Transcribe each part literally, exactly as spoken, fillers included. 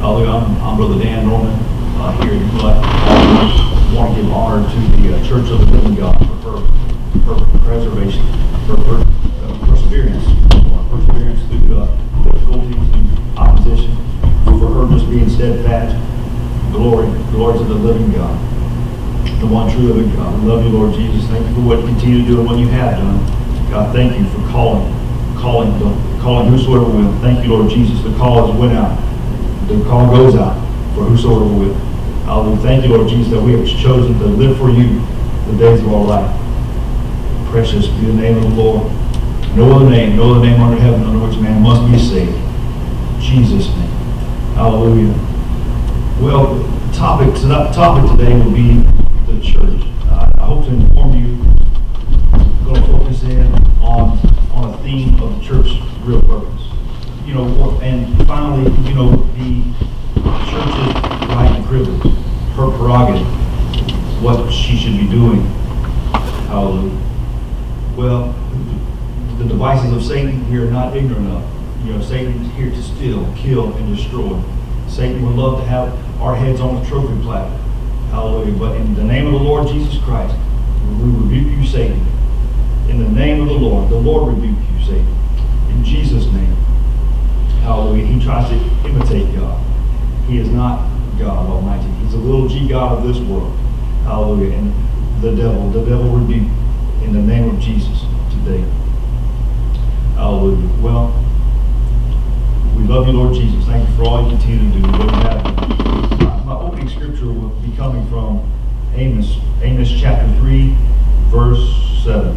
Hallelujah. I'm, I'm Brother Dan Norman uh, here in Gillette. I want to give honor to the uh, Church of the Living God for her, her preservation, for her uh, perseverance, uh, perseverance through uh, difficulties, through opposition, for her just being steadfast. Glory, glory to the living God, the one true living God. We love you, Lord Jesus. Thank you for what you continue to do and what you have done. God, thank you for calling, calling, calling whosoever will. Thank you, Lord Jesus. The call has went out. The call goes out for whosoever will. Hallelujah. Thank you, Lord Jesus, that we have chosen to live for you the days of our life. Precious be the name of the Lord. No other name, no other name under heaven under which man must be saved. Jesus' name. Hallelujah. Well, the topic, so that topic today will be the church. Uh, I hope to inform you. I'm going to focus in on on a theme of the church's real purpose. You know, and finally, you know, the church's right and privilege, her prerogative, what she should be doing. Hallelujah. Well, the devices of Satan we are not ignorant of. You know, Satan is here to steal, kill, and destroy. Satan would love to have our heads on the trophy platter. Hallelujah. But in the name of the Lord Jesus Christ, we rebuke you, Satan. In the name of the Lord, the Lord rebuke you, Satan. In Jesus' name. Hallelujah. He tries to imitate God. He is not God Almighty. He's a little g God of this world. Hallelujah. And the devil, the devil rebuke in the name of Jesus today. Hallelujah. Well, we love you, Lord Jesus. Thank you for all you continue to do. What you have. My, my opening scripture will be coming from Amos, Amos chapter three, verse seven.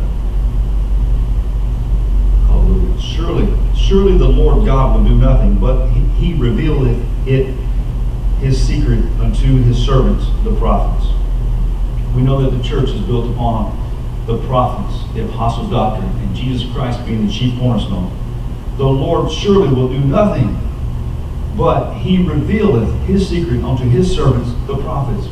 Hallelujah. Surely, surely the Lord God will do nothing, but he, he revealeth it, his secret unto his servants, the prophets. We know that the church is built upon the prophets, the apostles' doctrine, and Jesus Christ being the chief cornerstone. The Lord surely will do nothing, but he revealeth his secret unto his servants, the prophets,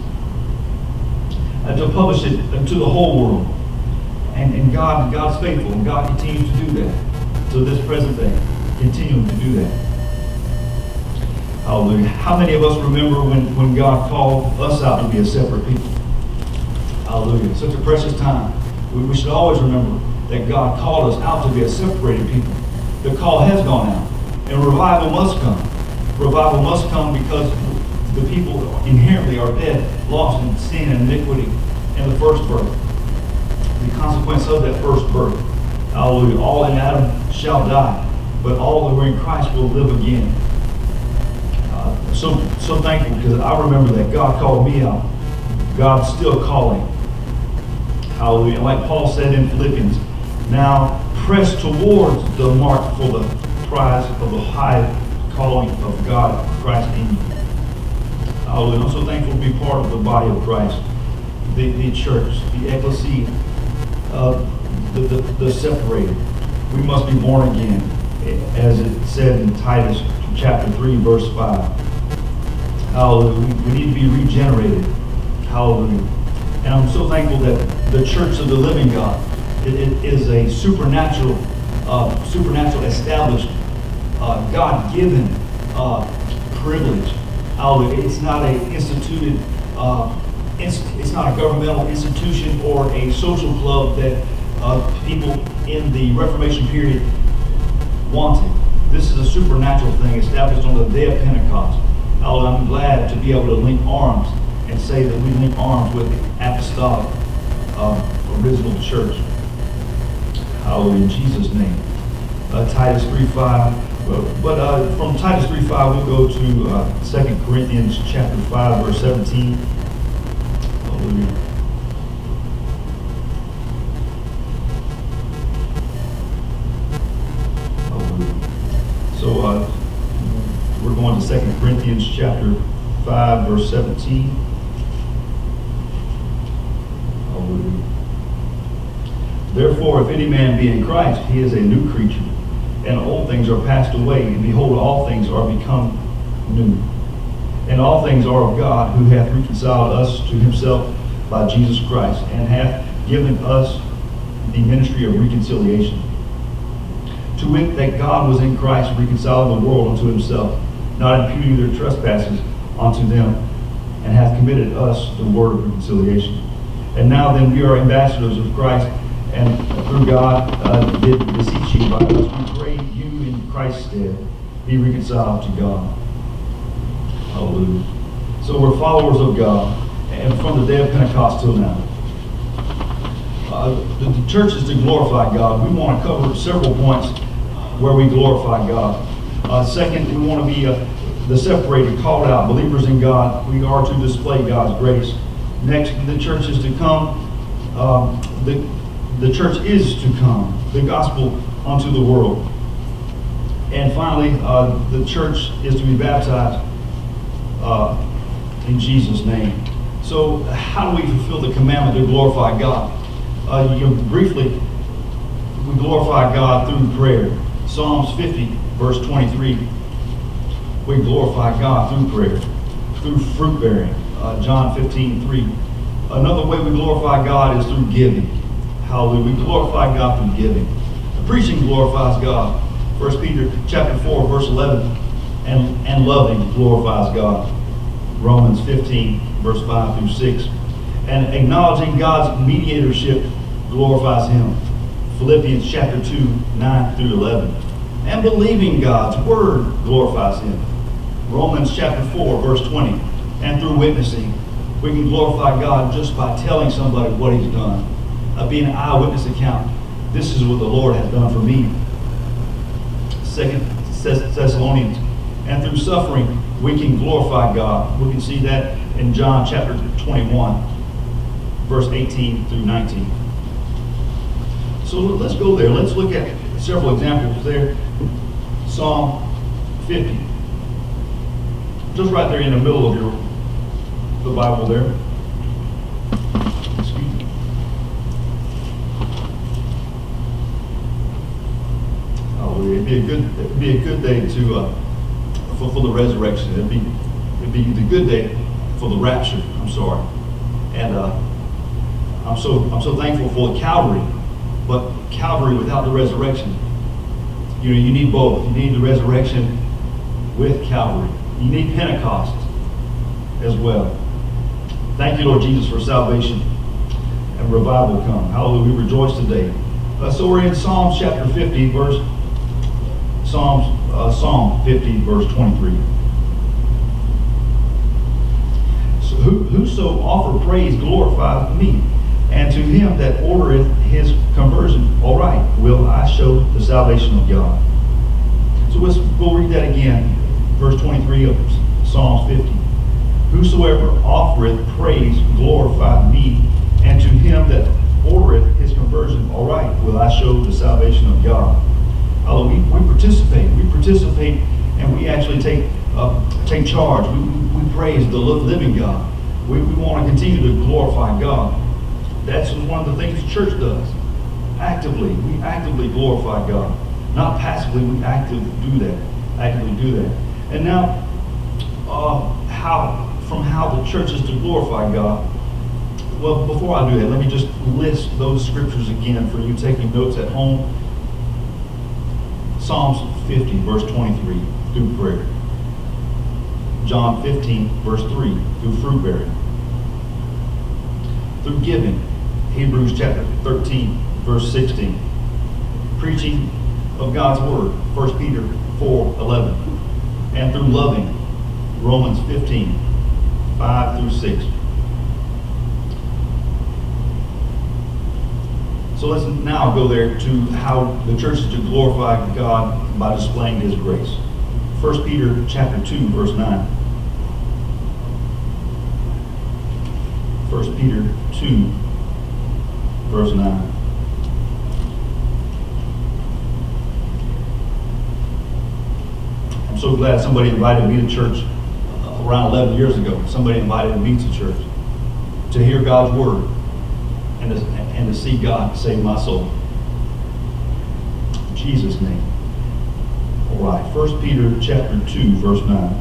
and to publish it unto the whole world. And, and God, God's faithful, and God continues to do that to this present day, continuing to do that. Hallelujah. How many of us remember when, when God called us out to be a separate people? Hallelujah. Such a precious time. We, we should always remember that God called us out to be a separated people. The call has gone out, and revival must come. Revival must come because the people inherently are dead, lost in sin and iniquity, and the first birth. The consequence of that first birth. Hallelujah. All in Adam shall die, but all who are in Christ will live again. Uh, so, so thankful because I remember that God called me out. God's still calling. Hallelujah. Like Paul said in Philippians, now press towards the mark for the prize of the high calling of God, Christ in you. Hallelujah. I'm so thankful to be part of the body of Christ, the, the church, the ecclesia, uh, the, the, the separated. We must be born again, as it said in Titus chapter three, verse five. Hallelujah. We, we need to be regenerated. Hallelujah. And I'm so thankful that the church of the living God, It, it is a supernatural, uh, supernatural established, uh, God-given uh, privilege. Hallelujah. It's not a instituted, uh, inst it's not a governmental institution or a social club that uh, people in the Reformation period wanted. This is a supernatural thing established on the day of Pentecost. Hallelujah. I'm glad to be able to link arms and say that we link arms with the apostolic uh, original church. Hallelujah, in Jesus' name. Uh, Titus three five. But, but uh, from Titus three five, we'll go to uh, Second Corinthians chapter five, verse seventeen. Hallelujah. Hallelujah. So uh, we're going to Second Corinthians chapter five, verse seventeen. Hallelujah. Therefore, if any man be in Christ, he is a new creature, and old things are passed away, and behold, all things are become new. And all things are of God, who hath reconciled us to himself by Jesus Christ, and hath given us the ministry of reconciliation. To wit, that God was in Christ reconciling the world unto himself, not imputing their trespasses unto them, and hath committed us the word of reconciliation. And now then we are ambassadors of Christ, and through God uh, did beseech you by us, we pray you in Christ's stead, be reconciled to God. Hallelujah. So we're followers of God, and from the day of Pentecost till now. Uh, the, the church is to glorify God. We want to cover several points where we glorify God. Uh, second, we want to be uh, the separated, called out, believers in God. We are to display God's grace. Next, the church is to come. Uh, the, the church is to come, the gospel unto the world. And finally, uh, the church is to be baptized uh, in Jesus' name. So how do we fulfill the commandment to glorify God? Uh, you know, briefly, we glorify God through prayer. Psalms fifty, verse twenty-three. We glorify God through prayer, through fruit bearing. Uh, John fifteen, three. Another way we glorify God is through giving. Hallelujah. We glorify God through giving. The preaching glorifies God. First Peter chapter four, verse eleven. And, and loving glorifies God. Romans fifteen, verse five through six. And acknowledging God's mediatorship glorifies Him. Philippians chapter two, nine through eleven. And believing God's word glorifies Him. Romans chapter four, verse twenty. And through witnessing, we can glorify God just by telling somebody what He's done. Uh, being an eyewitness account. This is what the Lord has done for me. Second Thessalonians. And through suffering, we can glorify God. We can see that in John chapter twenty-one, verse eighteen through nineteen. So let's go there. Let's look at several examples there. Psalm fifty. Just right there in the middle of your the Bible there. Excuse me. Oh, it'd be a good it'd be a good day to uh, for, for the resurrection. It'd be it'd be the good day for the rapture. I'm sorry, and uh, I'm so I'm so thankful for Calvary, but Calvary without the resurrection. You know, you need both. You need the resurrection with Calvary. You need Pentecost as well. Thank you, Lord Jesus, for salvation and revival come. Hallelujah. We rejoice today. Uh, so we're in Psalms chapter fifty, verse Psalms uh, Psalm fifty, verse twenty-three. So who, whoso offer praise glorifieth me, and to him that ordereth his conversion aright will I show the salvation of God. So let's we'll read that again, verse twenty-three of Psalms fifty. Whosoever offereth praise glorifieth me, and to him that ordereth his conversion aright will I show the salvation of God. Although we, we participate, we participate, and we actually take uh, take charge. We, we praise the living God. We, we want to continue to glorify God. That's one of the things the church does. Actively, we actively glorify God. Not passively, we actively do that. Actively do that. And now, uh, how from how the church is to glorify God. Well, before I do that, let me just list those scriptures again for you taking notes at home. Psalms fifty, verse twenty-three, through prayer. John fifteen, verse three, through fruit bearing. Through giving. Hebrews chapter thirteen, verse sixteen. Preaching of God's word. First Peter four, eleven. And through loving. Romans fifteen, five through six. So let's now go there to how the church is to glorify God by displaying His grace. First Peter chapter two, verse nine. First Peter two, verse nine. I'm so glad somebody invited me to church around eleven years ago. Somebody invited me to church to hear God's word and to, and to see God save my soul. In Jesus' name. All right, First Peter chapter two, verse nine.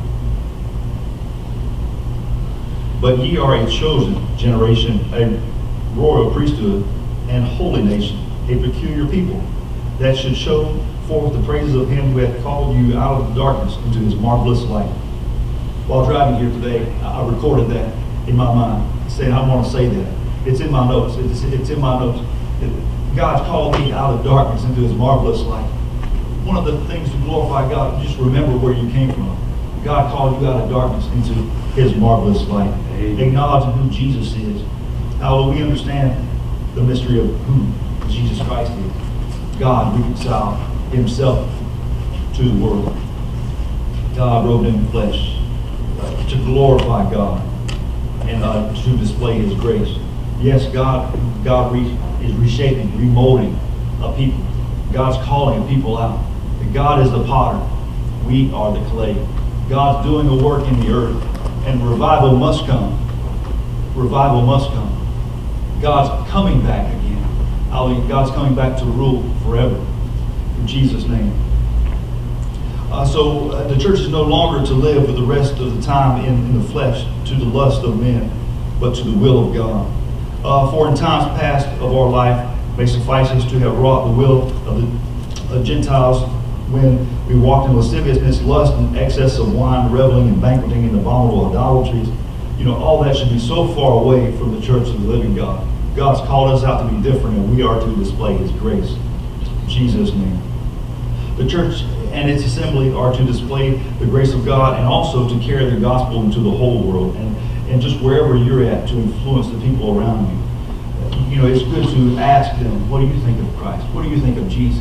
But ye are a chosen generation, a royal priesthood, and holy nation, a peculiar people, that should show forth the praises of him who hath called you out of the darkness into his marvelous light. While driving here today, I recorded that in my mind, saying I want to say that. It's in my notes. It's, it's in my notes. God's called me out of darkness into his marvelous light. One of the things to glorify God, just remember where you came from. God called you out of darkness into his marvelous light. Amen. Acknowledging who Jesus is. How we understand the mystery of who Jesus Christ is. God reconciled himself to the world. God robed in flesh uh, to glorify God and uh, to display his grace. Yes, God, God re- is reshaping, remolding a people. God's calling a people out. God is the potter. We are the clay. God's doing a work in the earth. And revival must come. Revival must come. God's coming back again. Hallelujah. God's coming back to rule forever. In Jesus' name. Uh, so uh, the church is no longer to live for the rest of the time in, in the flesh to the lust of men, but to the will of God. Uh, for in times past of our life may suffice us to have wrought the will of the uh, Gentiles when we walked in lasciviousness, lust, and excess of wine, reveling and banqueting in abominable idolatries. You know, all that should be so far away from the church of the living God. God's called us out to be different, and we are to display his grace. In Jesus' name. The church and its assembly are to display the grace of God and also to carry the gospel into the whole world and, and just wherever you're at to influence the people around you. You know, it's good to ask them, what do you think of Christ? What do you think of Jesus?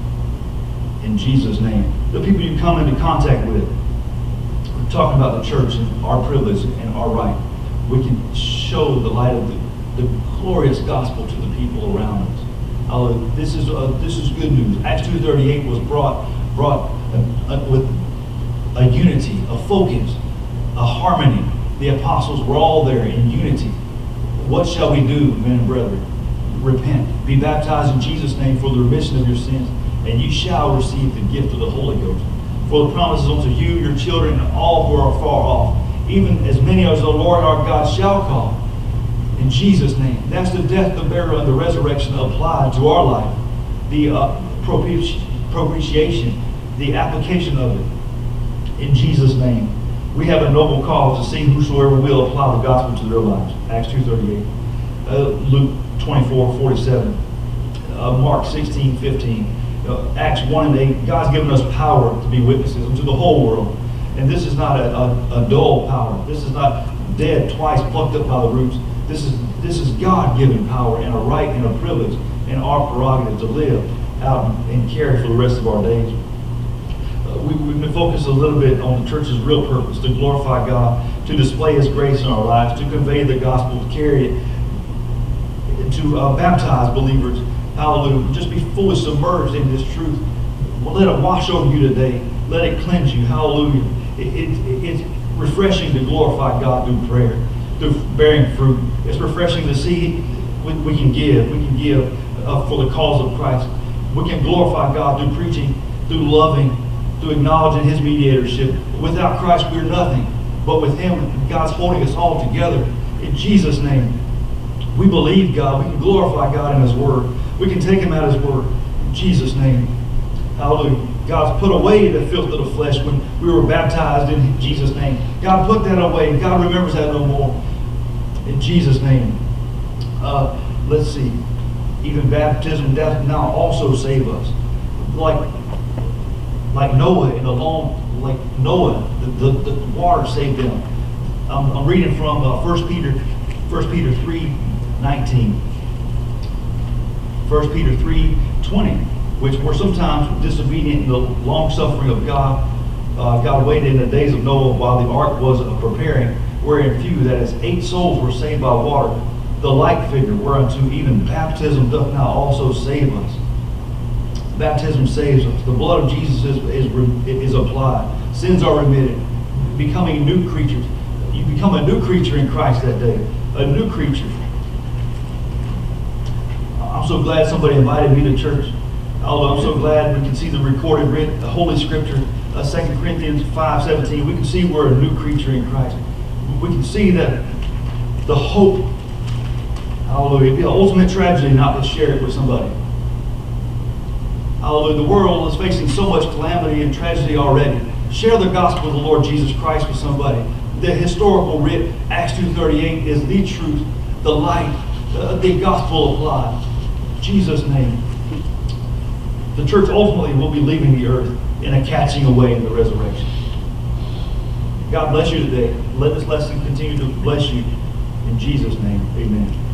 In Jesus' name. The people you come into contact with, we're talking about the church and our privilege and our right. We can show the light of the, the glorious gospel to the people around us. Uh, this is uh, this is good news. Acts two thirty-eight was brought brought uh, uh, with a unity, a focus, a harmony. The apostles were all there in unity. What shall we do, men and brethren? Repent. Be baptized in Jesus' name for the remission of your sins, and you shall receive the gift of the Holy Ghost. For the promises unto you, your children, and all who are far off, even as many as the Lord our God shall call. In Jesus' name. That's the death, the burial, and the resurrection applied to our life. The uh, propiti- propitiation, the application of it. In Jesus' name. We have a noble cause to see whosoever will apply the gospel to their lives. Acts two thirty-eight. Uh, Luke twenty-four forty-seven. Uh, Mark sixteen fifteen. Uh, Acts one and eight. God's given us power to be witnesses unto the whole world. And this is not a, a, a dull power. This is not dead, twice plucked up by the roots. This is this is God-given power and a right and a privilege and our prerogative to live out and carry for the rest of our days. Uh, we, we've been focused a little bit on the church's real purpose, to glorify God, to display his grace in our lives, to convey the gospel, to carry it, to uh, baptize believers. Hallelujah. Just be fully submerged in this truth. Well, let it wash over you today. Let it cleanse you. Hallelujah. It, it, it's refreshing to glorify God through prayer, through bearing fruit. It's refreshing to see we, we can give. We can give uh, for the cause of Christ. We can glorify God through preaching, through loving, through acknowledging his mediatorship. Without Christ, we're nothing. But with him, God's holding us all together. In Jesus' name, we believe God. We can glorify God in his word. We can take him at his word. In Jesus' name. Hallelujah. God's put away the filth of the flesh when we were baptized in Jesus' name. God put that away. God remembers that no more. In Jesus' name. Uh, let's see. Even baptism does now also save us. Like, like Noah in a long, like Noah, the, the, the water saved them. I'm, I'm reading from uh, First Peter, First Peter three nineteen. First Peter three twenty, which were sometimes disobedient in the long suffering of God. Uh, God waited in the days of Noah while the ark was uh, preparing, wherein few, that is, eight souls were saved by water. The like figure whereunto even baptism doth now also save us. Baptism saves us. The blood of Jesus is, is, is applied. Sins are remitted. Becoming new creatures. You become a new creature in Christ that day. A new creature. I'm so glad somebody invited me to church. Although I'm so glad we can see the recorded written, the Holy Scripture, uh, Second Corinthians five seventeen. We can see we're a new creature in Christ. We can see that the hope, hallelujah, it'd be an ultimate tragedy not to share it with somebody. Hallelujah. The world is facing so much calamity and tragedy already. Share the gospel of the Lord Jesus Christ with somebody. The historical writ, Acts two thirty-eight, is the truth, the light, uh, the gospel applied. In Jesus' name. The church ultimately will be leaving the earth in a catching away in the resurrection. God bless you today. Let this lesson continue to bless you. In Jesus' name, amen.